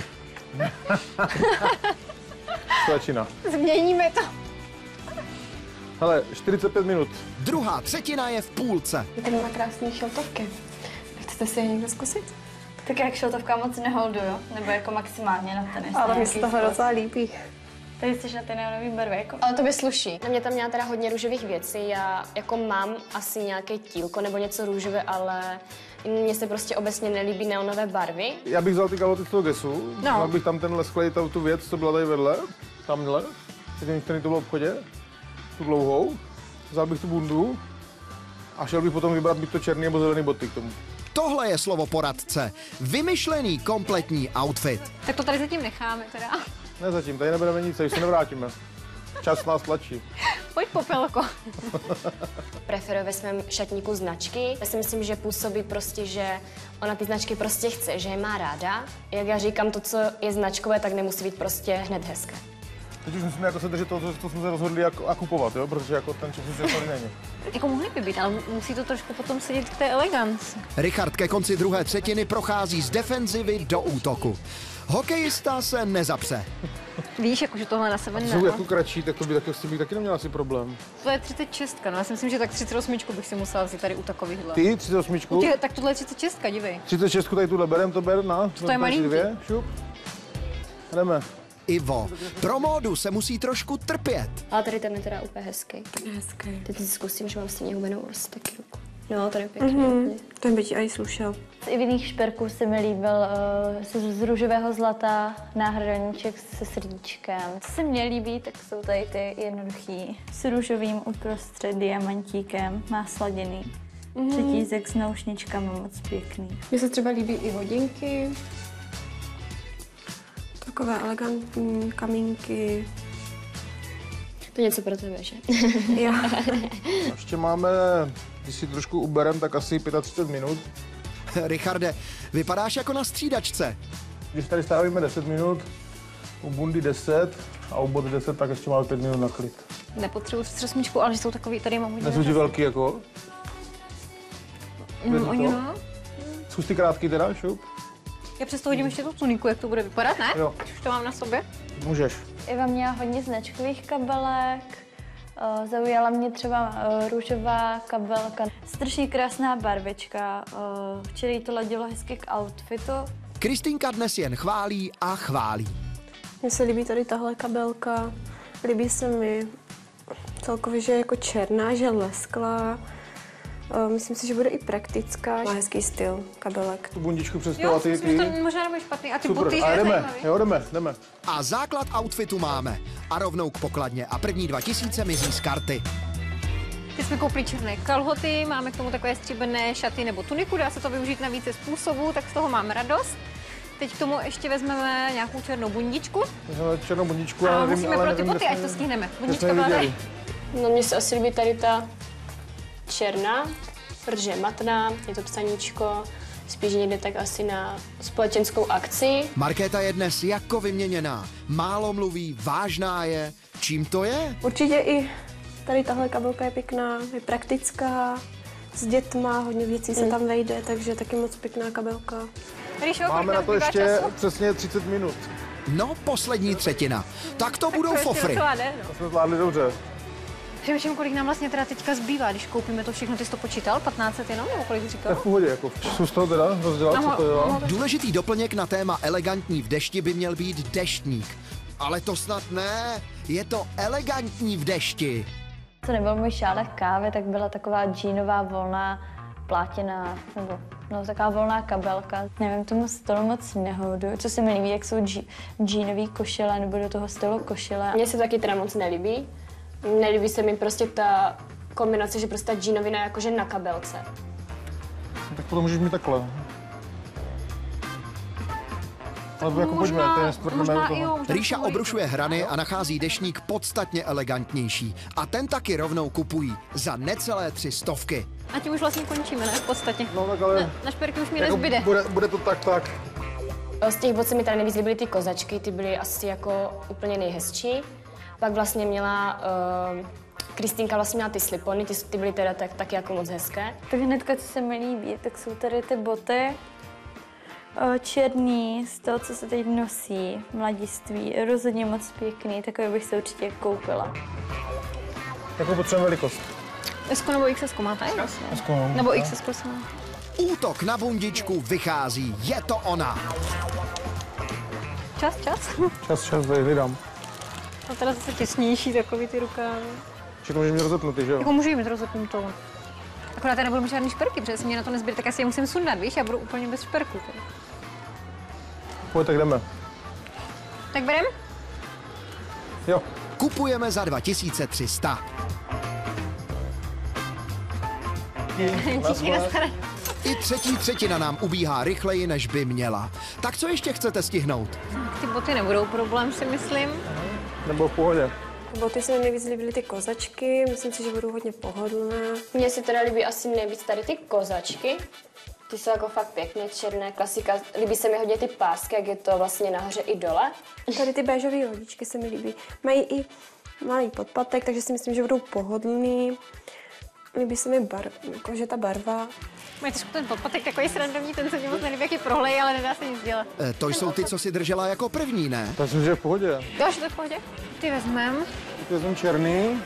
Speaker 5: Začíná.
Speaker 8: Změníme to.
Speaker 5: Hele, 45 minut.
Speaker 3: Druhá třetina je v půlce.
Speaker 7: Tady má krásné šiltovky. Chcete si je někdo zkusit?
Speaker 6: Tak jak šiltovka moc neholduju, nebo jako maximálně na tenis.
Speaker 7: Ale mi se tohle docela líbí.
Speaker 6: Tady jsi na ty neonový barvy, jako.
Speaker 1: Ale to by sluší. Na mě tam měla teda hodně růžových věcí. Já jako mám asi nějaké tílko nebo něco růžové, ale mně se prostě obecně nelíbí neonové barvy.
Speaker 5: Já bych vzal ty kalhoty z toho Guessu.
Speaker 8: No.
Speaker 5: Měl bych tam tenhle sklej, tu věc, co byla tady vedle. Tamhle. Ten, který to bylo v obchodě. Tu dlouhou. Vzal bych tu bundu. A šel bych potom vybrat buď to černý nebo zelený boty k tomu.
Speaker 3: Tohle je slovo poradce. Vymyšlený kompletní outfit.
Speaker 8: Tak to tady zatím necháme teda.
Speaker 5: Ne zatím, tady nebereme nic, už se nevrátíme. Čas nás tlačí.
Speaker 8: Pojď, Popelko.
Speaker 1: Preferuji ve svém šatníku značky. Já si myslím, že působí prostě, že ona ty značky prostě chce, že je má ráda. Jak já říkám, to, co je značkové, tak nemusí být prostě hned hezké.
Speaker 5: Teď už musíme jako se držet to, co jsme se rozhodli a kupovat, jo? Protože jako ten čas už tady není.
Speaker 8: Jako mohli by být, ale musí to trošku potom sedět k té eleganci.
Speaker 3: Richard ke konci druhé třetiny prochází z defenzivy do útoku. Hokejista se nezapře.
Speaker 8: Víš, jakože tohle na sebe
Speaker 5: Jsou jako kratší, tak to by taky neměla asi problém.
Speaker 8: To je 36, no já si myslím, že tak 38 bych si musela vzít tady u takovýchhle.
Speaker 5: Ty, 38?
Speaker 8: Tak tohle je 36, dívej.
Speaker 5: 36 tady tuhle berem, to ber na.
Speaker 8: To je malinký.
Speaker 5: Dvě, šup. Jdeme.
Speaker 3: Ivo, pro módu se musí trošku trpět.
Speaker 1: Ale tady ten je teda úplně hezký.
Speaker 7: Hezký.
Speaker 1: Teď si zkusím, že mám stejně hubenou vrst, taky ruku. No, tady je pěkný.
Speaker 7: Ten by ti aj slušel.
Speaker 6: Z jiných šperků se mi líbil z růžového zlata náhrdelníček se srdíčkem. Co se mně líbí, tak jsou tady ty jednoduchý s růžovým uprostřed diamantíkem, má sladěný. Řetízek s naušničkami, moc pěkný.
Speaker 7: Mně se třeba líbí i hodinky. Takové elegantní kamínky.
Speaker 1: To je něco pro tebe, že?
Speaker 7: Jo.
Speaker 5: Ještě máme, když si trošku uberem, tak asi 35 minut.
Speaker 3: Richarde, vypadáš jako na střídačce.
Speaker 5: Když tady strávíme 10 minut, u bundy 10 a u bot 10, tak ještě máme 5 minut na klid.
Speaker 8: Nepotřebuji 38, ale že jsou takový, tady mám
Speaker 5: Nesou ti velký jako?
Speaker 8: Oni no.
Speaker 5: Zkus ty krátký teda, šup.
Speaker 8: Já přesto hodím ještě tu tuniku, jak to bude vypadat, ne?
Speaker 5: Jo.
Speaker 8: Už to mám na sobě.
Speaker 5: Můžeš.
Speaker 6: Iva měla hodně značkových kabelek, zaujala mě třeba růžová kabelka. Strašně krásná barvička, včera jí to ladilo hezky k outfitu.
Speaker 3: Kristýnka dnes jen chválí a chválí.
Speaker 7: Mně se líbí tady tahle kabelka, líbí se mi celkově, že je jako černá, že lesklá. Myslím si, že bude i praktická. Má hezký styl kabelek.
Speaker 5: Tu bundičku
Speaker 8: Jo,
Speaker 5: přestala ty.
Speaker 8: myslím, že to možná nebude špatný. A ty
Speaker 5: Super,
Speaker 8: boty, že
Speaker 5: a
Speaker 8: je
Speaker 5: jdeme,
Speaker 8: zajímavý.
Speaker 5: jo, jdeme.
Speaker 3: A základ outfitu máme. A rovnou k pokladně a první 2000 mizí z karty.
Speaker 8: Teď jsme koupili černé kalhoty, máme k tomu takové stříbrné šaty nebo tuniku, dá se to využít na více způsobů, tak z toho mám radost. Teď k tomu ještě vezmeme nějakou černou bundičku.
Speaker 5: Vezmeme černou bundičku,
Speaker 8: A
Speaker 5: ale nevím,
Speaker 8: musíme
Speaker 5: ale
Speaker 8: pro ty
Speaker 5: nevím,
Speaker 8: boty,
Speaker 5: kde
Speaker 8: ať to
Speaker 5: jsme-
Speaker 8: stihneme.
Speaker 5: kde
Speaker 8: Bundička
Speaker 5: jsme
Speaker 8: byla
Speaker 5: viděli.
Speaker 8: tady.
Speaker 1: No mně se asi líbí tady ta černá, protože je matná, je to psaníčko, spíš někde tak asi na společenskou akci.
Speaker 3: Markéta je dnes jako vyměněná. Málo mluví, vážná je. Čím to je?
Speaker 7: Určitě i tady tahle kabelka je pěkná, je praktická, s dětma, hodně věcí se tam vejde, takže taky moc pěkná kabelka.
Speaker 8: Ríšo,
Speaker 5: Máme
Speaker 8: kolik
Speaker 5: na
Speaker 8: nám
Speaker 5: to
Speaker 8: zbývá
Speaker 5: ještě
Speaker 8: času?
Speaker 5: přesně 30 minut.
Speaker 3: No, poslední třetina. Tak to budou
Speaker 8: To ještě
Speaker 3: fofry.
Speaker 8: docela jde, no.
Speaker 5: To jsme zvládli dobře.
Speaker 8: Přemýšlím, kolik nám vlastně teda teďka zbývá, když koupíme to všechno. Ty jsi to počítal? 15 jenom? Nebo kolik jsi
Speaker 5: To je
Speaker 8: říkal?
Speaker 5: v pohodě, jako zkus to teda rozdělat, co to dělá.
Speaker 3: Důležitý doplněk na téma elegantní v dešti by měl být deštník. Ale to snad ne, je to elegantní v dešti.
Speaker 6: Co nebyl můj šálek kávy, tak byla taková džínová volná plátěná, nebo no, taková volná kabelka. Nevím, tomu stylu moc nehodu. Co se mi líbí, jak jsou džínový košile, nebo do toho stylu košile.
Speaker 1: Mně se taky teda moc nelíbí. Nelíbí se mi prostě ta kombinace, že prostě ta džínovina je jakože na kabelce.
Speaker 5: Tak potom můžeš mít takhle. Ale jako pojďme, to je
Speaker 8: možná i jo, možná
Speaker 3: Ríša
Speaker 8: to bude-
Speaker 3: obrušuje hrany a nachází deštník podstatně elegantnější. A ten taky rovnou kupují za necelé 300.
Speaker 8: A tím už vlastně končíme, ne? V podstatě.
Speaker 5: No tak ale
Speaker 8: Na šperky už mi
Speaker 5: jako
Speaker 8: nezbyde.
Speaker 5: bude to tak.
Speaker 1: Z těch bot se mi teda nejvíc líbily ty kozačky, ty byly asi jako úplně nejhezčí. Pak vlastně měla, Kristýnka vlastně měla ty slipony, ty byly teda taky jako moc hezké.
Speaker 6: Tak hnedka, co se mi líbí, tak jsou tady ty boty černý, z toho, co se teď nosí, mladiství, rozhodně moc pěkný, takové bych se určitě koupila.
Speaker 5: Jako potřebujeme velikost.
Speaker 8: S nebo XS máte? Nebo XS, prosím.
Speaker 3: Útok na bundičku vychází, je to ona.
Speaker 8: Čas.
Speaker 5: Čas, vydám.
Speaker 8: A teda zase těsnější takový ty rukávy.
Speaker 5: Všechno můžeš mít rozepnutý, že jo?
Speaker 8: Jako můžu jim mít rozhodnutou. Akorát já nebudu mít žádný šperky, protože se mě na to nezbyde, tak asi je musím sundat, víš? Já budu úplně bez šperků. Tedy.
Speaker 5: Pojď, tak jdeme.
Speaker 8: Tak berem?
Speaker 5: Jo.
Speaker 3: Kupujeme za 2300.
Speaker 8: Díky, naschle.
Speaker 3: I třetí třetina nám ubíhá rychleji, než by měla. Tak co ještě chcete stihnout?
Speaker 8: Ty boty nebudou problém, si myslím.
Speaker 5: Nebo v pohodě.
Speaker 7: Boty se mi nejvíc líbily ty kozačky, myslím si, že budou hodně pohodlné.
Speaker 1: Mně se teda líbí asi nejvíc tady ty kozačky. Ty jsou jako fakt pěkné, černé, klasika. Líbí se mi hodně ty pásky, jak je to vlastně nahoře i dole.
Speaker 7: Tady ty béžové hodičky se mi líbí. Mají i malý podpatek, takže si myslím, že budou pohodlný. Líbí se mi jakože ta barva.
Speaker 8: Mají trošku ten podpatek takový srandovní, ten se mě moc nelíbí, jak je prohlej, ale nedá se nic dělat.
Speaker 3: To jsou ty, co si držela jako první, ne?
Speaker 5: To myslím, že je v pohodě.
Speaker 8: Jo, že to je v pohodě. Ty vezmem.
Speaker 5: Ty vezmem černý.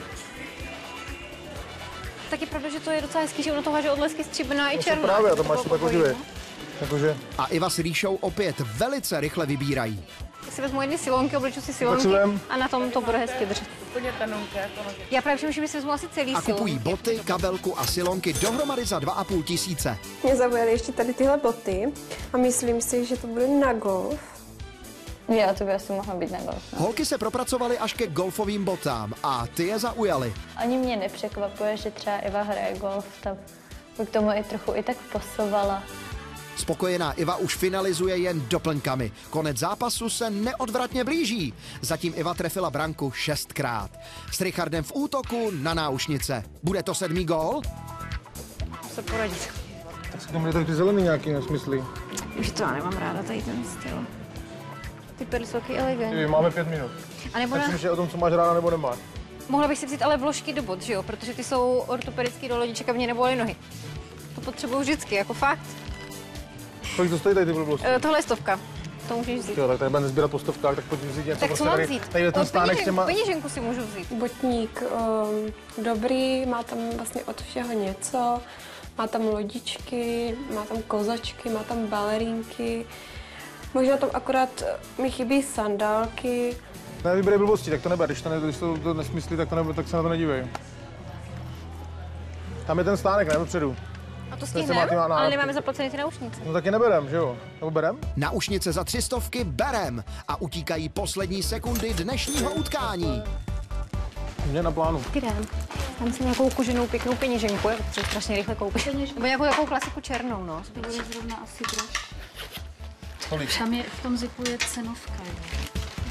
Speaker 8: Tak je pravda, že to je docela hezký, že ono to váže odlesky stříbrná i
Speaker 5: No
Speaker 8: černá.
Speaker 5: právě, a to
Speaker 8: že
Speaker 5: máš
Speaker 8: bylo
Speaker 5: tak
Speaker 8: pokojný,
Speaker 5: živý. Jakože,
Speaker 3: A Iva s Ríšou opět velice rychle vybírají.
Speaker 8: Tak si vezmu jedny silonky, obleču si silonky
Speaker 5: si vem.
Speaker 8: a na tom to bude hezky držet. Já právě přemýšlím, že si vezmu asi celý
Speaker 3: A kupují
Speaker 8: silonky.
Speaker 3: boty, kabelku a silonky dohromady za 2500.
Speaker 7: Mě zaujaly ještě tady tyhle boty a myslím si, že to bude na golf.
Speaker 6: Jo, to by asi mohlo být na golf. No.
Speaker 3: Holky se propracovaly až ke golfovým botám a ty je zaujaly.
Speaker 6: Ani mě nepřekvapuje, že třeba Iva hraje golf, tak k tomu i trochu i tak posovala.
Speaker 3: Spokojená Iva už finalizuje jen doplňkami. Konec zápasu se neodvratně blíží. Zatím Iva trefila branku 6krát. S Richardem v útoku na náušnice. Bude to 7. gól?
Speaker 8: Se poradit.
Speaker 5: tak se tam je tak ty zelený nějaký nesmyslí.
Speaker 8: Už to já nemám ráda, tady ten styl. Ty persoky elegantní.
Speaker 5: Máme 5 minut.
Speaker 8: A nebo
Speaker 5: Tak si
Speaker 8: na...
Speaker 5: myslím, že o tom, co máš ráda nebo nemáš.
Speaker 8: Mohla bych si vzít ale vložky do bot, že jo? Protože ty jsou ortopedický do lodiček a v ně nebolaly nohy. To potřebuju vždycky, jako fakt.
Speaker 5: Kolik to stojí tady ty blbosti?
Speaker 8: Tohle je 100. To můžeš vzít.
Speaker 5: Jo, tak tady budeme sbírat po stovkách, tak pojď vzít něco.
Speaker 8: Tak co mám vzít?
Speaker 5: Tady je ten stánek s těma...
Speaker 8: Peněženku si můžu vzít.
Speaker 7: Botník dobrý, má tam vlastně od všeho něco. Má tam lodičky, má tam kozačky, má tam balerínky. Možná tam akorát mi chybí sandálky.
Speaker 5: Ne, vybrej blbosti, tak to neber, když to nesmyslí, tak tak se na to nedívej. Tam je ten stánek, ne, vepředu.
Speaker 8: A to stihneme, ale nemáme zaplacené ty náušnice.
Speaker 5: No tak je neberem, že jo? Nebo berem?
Speaker 3: Náušnice za 300 berem a utíkají poslední sekundy dnešního utkání.
Speaker 5: Mě na plánu.
Speaker 8: Jdem. Tam si nějakou koženou pěknou peněženku, jak to strašně rychle koupit. Nebo nějakou takovou klasiku černou, no.
Speaker 9: To bude zrovna asi trošku.
Speaker 5: Kolik?
Speaker 9: Tam je, v tom zipu je cenovka, jo.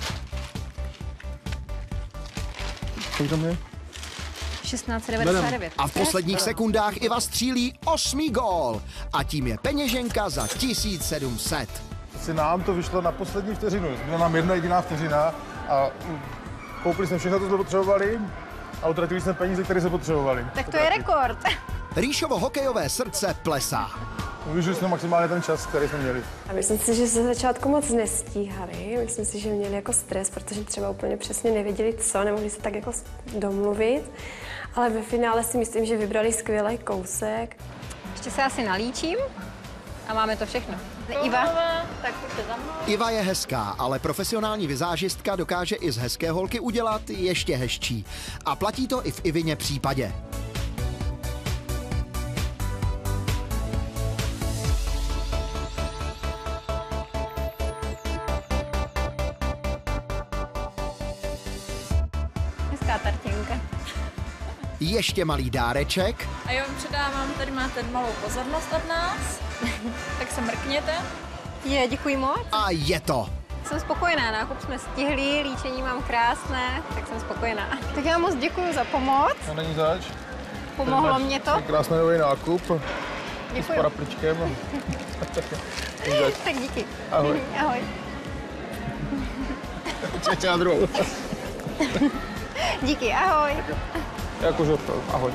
Speaker 5: Kolik tam je?
Speaker 8: 16,99.
Speaker 3: A v posledních sekundách Iva střílí 8. gól. A tím je peněženka za 1700.
Speaker 5: Si nám to vyšlo na poslední vteřinu. Byla nám jedna jediná vteřina a koupili jsme všechno, co jsme potřebovali a utratili jsme peníze, které jsme potřebovali.
Speaker 8: Tak to je rekord.
Speaker 3: Rýšovo hokejové srdce plesá.
Speaker 5: Využili jsme maximálně ten čas, který jsme měli.
Speaker 7: A myslím si, že se začátku moc nestíhali. Myslím si, že měli jako stres, protože třeba úplně přesně nevěděli co, nemohli se tak jako domluvit. Ale ve finále si myslím, že vybrali skvělý kousek.
Speaker 8: Ještě se asi nalíčím a máme to všechno. Iva?
Speaker 6: Tak pojďte za mnou.
Speaker 3: Iva je hezká, ale profesionální vizážistka dokáže i z hezké holky udělat ještě hezčí. A platí to i v Ivině případě.
Speaker 8: Hezká tartinka.
Speaker 3: Ještě malý dáreček.
Speaker 9: A já vám předávám, tady máte malou pozornost od nás, tak se mrkněte.
Speaker 8: Děkuji moc.
Speaker 3: A je to.
Speaker 8: Jsem spokojená, nákup jsme stihli, líčení mám krásné, tak jsem spokojená. Tak já moc děkuji za pomoc.
Speaker 5: To není zač.
Speaker 8: Pomohlo mě to.
Speaker 5: Krásný nový nákup.
Speaker 8: Děkuji.
Speaker 5: S parapličkem.
Speaker 8: Tak díky.
Speaker 5: Ahoj.
Speaker 8: Ahoj.
Speaker 5: Čeče na druhou.
Speaker 8: Díky, ahoj.
Speaker 5: Jakože ahoj.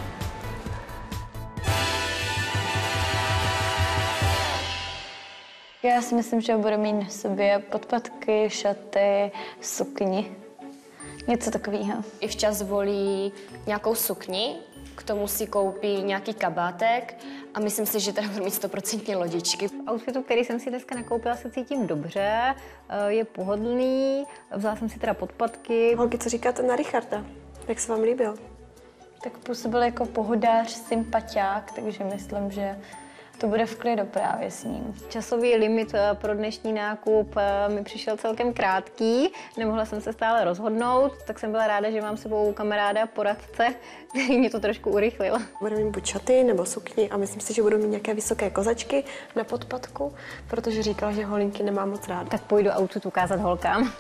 Speaker 6: Já si myslím, že bude mít na sobě podpatky, šaty, sukni. Něco takového.
Speaker 1: I včas volí nějakou sukni, k tomu si koupí nějaký kabátek a myslím si, že teda bude mít 100% lodičky.
Speaker 8: V outfitu, který jsem si dneska nakoupila, se cítím dobře, je pohodlný, vzala jsem si teda podpatky.
Speaker 7: Holky, co říkáte na Richarda? Jak se vám líbil?
Speaker 6: Tak působil jako pohodář, sympatiák, takže myslím, že to bude v klidu právě s ním.
Speaker 8: Časový limit pro dnešní nákup mi přišel celkem krátký, nemohla jsem se stále rozhodnout, tak jsem byla ráda, že mám s sebou kamaráda, poradce, který mě to trošku urychlil.
Speaker 7: Budeme mít buď šaty nebo sukni a myslím si, že budou mít nějaké vysoké kozačky na podpatku, protože říkal, že holinky nemá moc ráda.
Speaker 8: Tak půjdu outfit ukázat holkám.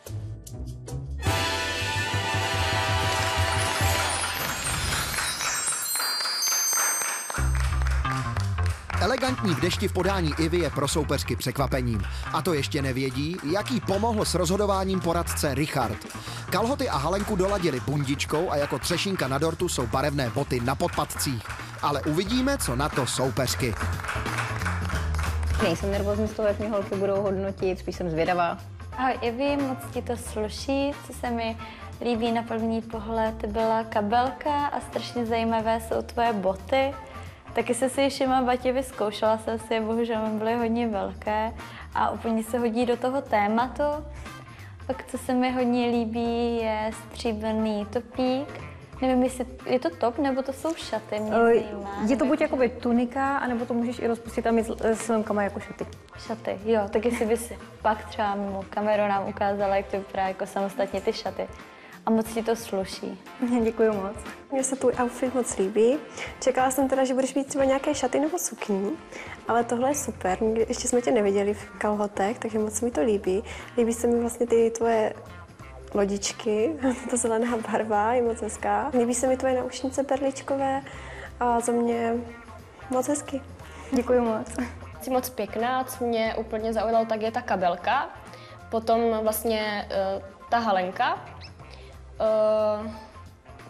Speaker 3: Elegantní v dešti v podání Ivy je pro soupeřky překvapením. A to ještě nevědí, jak jí pomohl s rozhodováním poradce Richard. Kalhoty a halenku doladili bundičkou a jako třešinka na dortu jsou barevné boty na podpatcích. Ale uvidíme, co na to soupeřky.
Speaker 8: Nejsem nervózní z toho, jak mě holky budou hodnotit, spíš jsem zvědavá.
Speaker 6: Ahoj Ivi, moc ti to sluší. Co se mi líbí na první pohled, byla kabelka a strašně zajímavé jsou tvoje boty. Taky jsem si je všema batě vyzkoušela jsem si je, bohužel mi byly hodně velké a úplně se hodí do toho tématu. Pak, co se mi hodně líbí, je stříbrný topík. Nevím, jestli je to top, nebo to jsou šaty, mě zajímá.
Speaker 8: Je to buď jakoby tunika, anebo to můžeš i rozpustit a mít s silnkama jako šaty.
Speaker 6: Šaty, jo, tak jestli bys pak třeba mimo kameru nám ukázala, jak to vypadá jako samostatně ty šaty. A moc ti to sluší.
Speaker 8: Děkuji moc.
Speaker 7: Mně se tvůj outfit moc líbí. Čekala jsem teda, že budeš mít třeba nějaké šaty nebo sukni, ale tohle je super. Ještě jsme tě neviděli v kalhotech, takže moc se mi to líbí. Líbí se mi vlastně ty tvoje lodičky, ta zelená barva je moc hezká. Líbí se mi tvoje náušnice perličkové a za mě moc hezky.
Speaker 8: Děkuji moc.
Speaker 1: Jsi moc pěkná, co mě úplně zaujalo, tak je ta kabelka, potom vlastně ta halenka.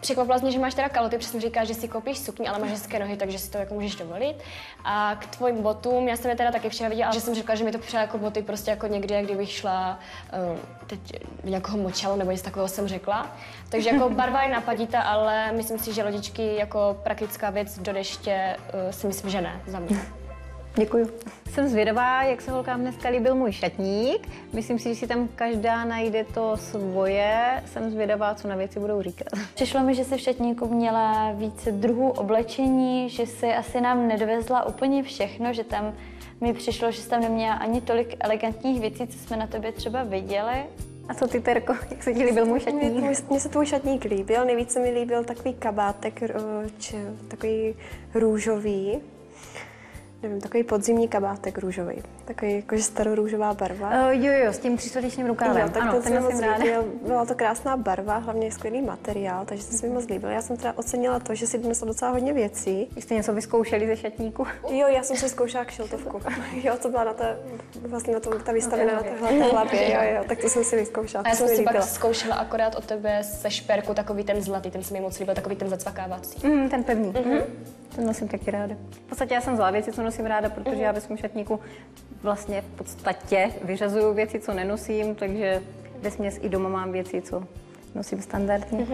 Speaker 1: Překvapila mě, že máš teda kalhoty, protože jsem říká, že si koupíš sukni, ale máš hezké nohy, takže si to jako můžeš dovolit. A k tvojim botům, já jsem je teda taky včera viděla, že jsem řekla, že mi to přišlo jako boty prostě jako někde, kdybych šla teď nějakého močalu nebo něco takového jsem řekla. Takže jako barva je napadíta, ale myslím si, že lodičky jako praktická věc do deště si myslím, že ne za mě.
Speaker 8: Děkuju. Jsem zvědavá, jak se holkám dneska líbil můj šatník. Myslím si, že si tam každá najde to svoje. Jsem zvědavá, co na věci budou říkat.
Speaker 6: Přišlo mi, že se v šatníku měla více druhů oblečení, že si asi nám nedovezla úplně všechno, že tam mi přišlo, že tam neměla ani tolik elegantních věcí, co jsme na tobě třeba viděli.
Speaker 8: A co ty, Terko? Jak se ti líbil můj šatník?
Speaker 7: Mně se tvůj šatník líbil, nejvíce mi líbil takový kabátek, takový růžový. Nevím, takový podzimní kabátek růžový. Takový jakože starorůžová barva.
Speaker 8: Jo, s tím příslušným rukávem.
Speaker 7: Jo, tak ano, ten moc líbil. Byla to krásná barva, hlavně skvělý materiál, takže to se mi moc líbilo. Já jsem teda ocenila to, že si donesla docela hodně věcí.
Speaker 8: Vy jste něco vyzkoušeli ze šatníku?
Speaker 7: Jo, já jsem si zkoušela kšiltovku. Jo, to byla vlastně ta výstavina na téhle hlavě. Jo, tak to jsem si vyzkoušela.
Speaker 1: A já jsem si pak zkoušela akorát od tebe se šperku takový ten zlatý, ten se mi moc líbil, takový ten zacvakávací.
Speaker 8: Ten pevný. Ten nosím taky ráda. V podstatě já jsem vzala věci, co nosím ráda, protože já ve svém šatníku vlastně v podstatě vyřazuju věci, co nenosím, takže vesměs i doma mám věci, co nosím standardně.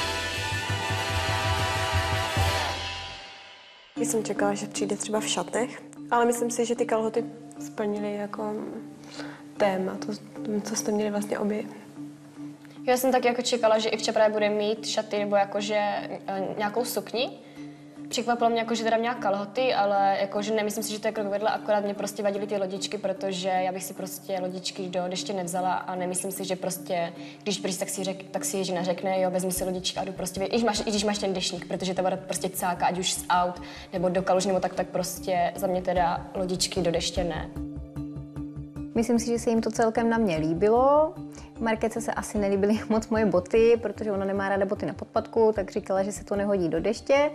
Speaker 7: Já jsem čekala, že přijde třeba v šatech, ale myslím si, že ty kalhoty splnily jako téma, to, co jste měli vlastně obě.
Speaker 1: Já jsem tak jako čekala, že i včera bude mít šaty nebo jakože nějakou sukni. Překvapilo mě, jako, že teda měla kalhoty, ale jakože nemyslím si, že to je krok vedle, akorát mě prostě vadily ty lodičky, protože já bych si prostě lodičky do deště nevzala a nemyslím si, že prostě, když přijde, tak si žena řekne, jo, vezmi si lodičky a jdu prostě, i když máš ten deštník, protože ta voda prostě cáka, ať už z aut nebo do kaluž nebo tak prostě za mě teda lodičky do deště ne.
Speaker 8: Myslím si, že se jim to celkem na mě líbilo. Markéce se asi nelíbily moc moje boty, protože ona nemá ráda boty na podpatku, tak říkala, že se to nehodí do deště.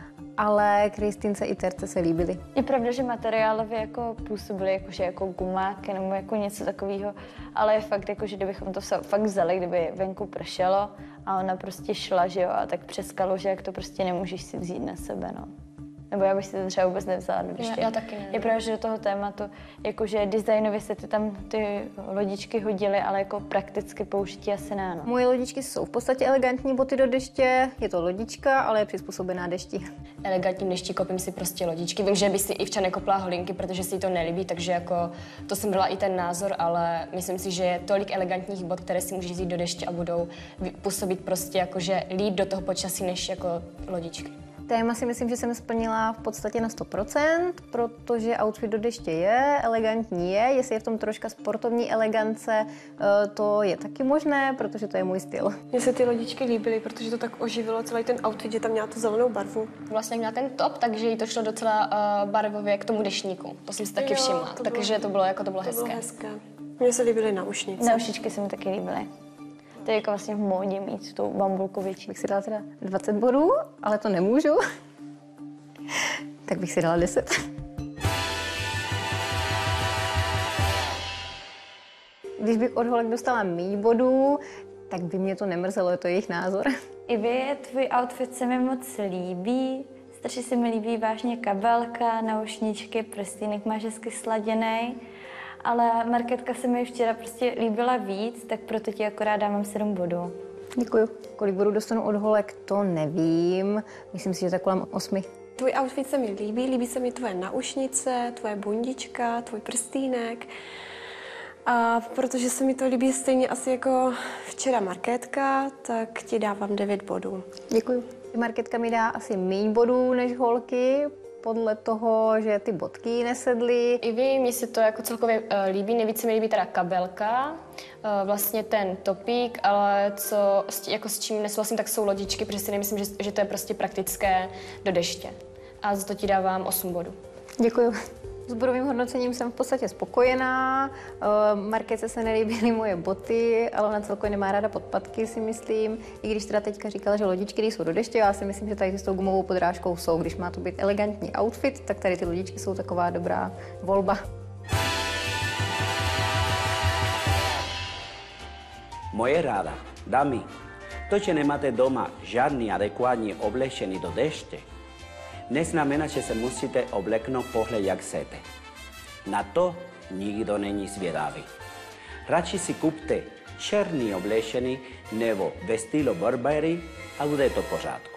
Speaker 8: Ale Kristýnce i Terce se líbily.
Speaker 6: Je pravda, že materiálově jako působily jakože jako gumáky nebo jako něco takového, ale je fakt jako, že kdybychom to fakt vzali, kdyby venku pršelo a ona prostě šla, že jo, a tak přes kaluže, jak to prostě nemůžeš si vzít na sebe, no. Nebo já bych si to třeba vůbec nevzala do deště.
Speaker 1: Já taky ne.
Speaker 6: Je pravda, že do toho tématu, jakože designově se tam ty lodičky hodily, ale jako prakticky použití asi ne, no.
Speaker 8: Moje lodičky jsou v podstatě elegantní boty do deště, je to lodička, ale je přizpůsobená dešti.
Speaker 1: Elegantní deští kopím si prostě lodičky. Vím, že by si i včera nekopla holinky, protože si to nelíbí, takže jako to jsem byla i ten názor, ale myslím si, že je tolik elegantních bot, které si můžeš vzít do deště a budou působit prostě jakože líp do toho počasí než jako lodičky.
Speaker 8: Téma si myslím, že jsem splnila v podstatě na 100%, protože outfit do deště je, elegantní je, jestli je v tom troška sportovní elegance, to je taky možné, protože to je můj styl.
Speaker 7: Mně se ty lodičky líbily, protože to tak oživilo celý ten outfit, že tam měla tu zelenou barvu.
Speaker 1: Vlastně měla ten top, takže jí to šlo docela barvově k tomu deštníku. To jsem si taky všimla, takže to bylo hezké.
Speaker 7: Mně se líbily naušnice.
Speaker 6: Naušičky se mi taky líbily. To je jako vlastně v módě mít tu bambulku větší.
Speaker 8: Bych si dala teda 20 bodů, ale to nemůžu. Tak bych si dala 10. Když bych od holek dostala méně bodů, tak by mě to nemrzelo, je to jejich názor.
Speaker 6: I vy, tvůj outfit se mi moc líbí. Strašně se mi líbí vážně kabelka, naušničky, prstýnek máš hezky sladěnej. Ale Markétka se mi včera prostě líbila víc, tak proto ti akorát dávám 7 bodů.
Speaker 8: Děkuju. Kolik bodů dostanu od holek, to nevím. Myslím si, že tak kolem 8.
Speaker 7: Tvůj outfit se mi líbí se mi tvoje naušnice, tvoje bundička, tvůj prstýnek. A protože se mi to líbí stejně asi jako včera Markétka, tak ti dávám 9 bodů.
Speaker 8: Děkuju. Markétka mi dá asi méně bodů než holky, podle toho, že ty bodky nesedly.
Speaker 1: I vy, mně se to jako celkově líbí, nejvíce mi líbí teda kabelka, vlastně ten topík, ale s čím nesouhlasím, tak jsou lodičky, protože si nemyslím, že to je prostě praktické do deště. A za to ti dávám 8 bodů.
Speaker 8: Děkuju. S bodovým hodnocením jsem v podstatě spokojená. Markéce se nelíbily moje boty, ale ona celkově nemá ráda podpatky, si myslím. I když teda teďka říkala, že lodičky nejsou do deště, já si myslím, že tady s tou gumovou podrážkou jsou. Když má to být elegantní outfit, tak tady ty lodičky jsou taková dobrá volba.
Speaker 4: Moje ráda, dámy, To, že nemáte doma žádný adekvátní oblečení do deště, neznamená, že se musíte obleknout podle jak chcete. Na to nikdo není zvědavý. Radši si kupte černý oblečení nebo ve stylu Burberry a bude to pořádku.